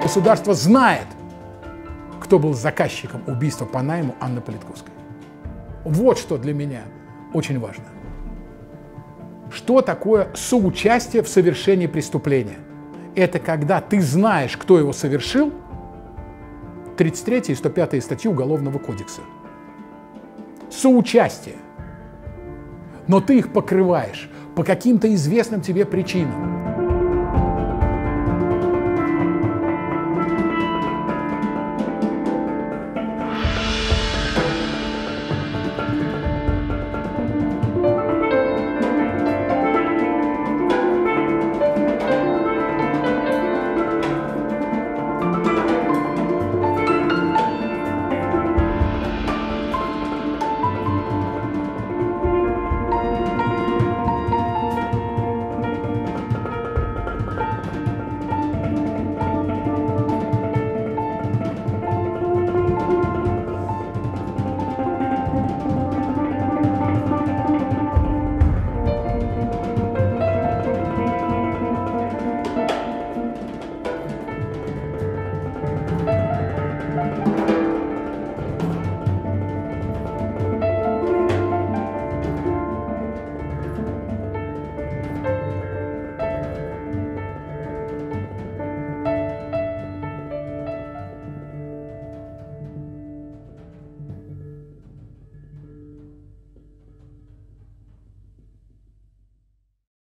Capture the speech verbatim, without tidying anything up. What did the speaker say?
Государство знает, кто был заказчиком убийства по найму Анны Политковской. Вот что для меня очень важно. Что такое соучастие в совершении преступления? Это когда ты знаешь, кто его совершил, тридцать третья и сто пятая статьи Уголовного кодекса. Соучастие. Но ты их покрываешь по каким-то известным тебе причинам.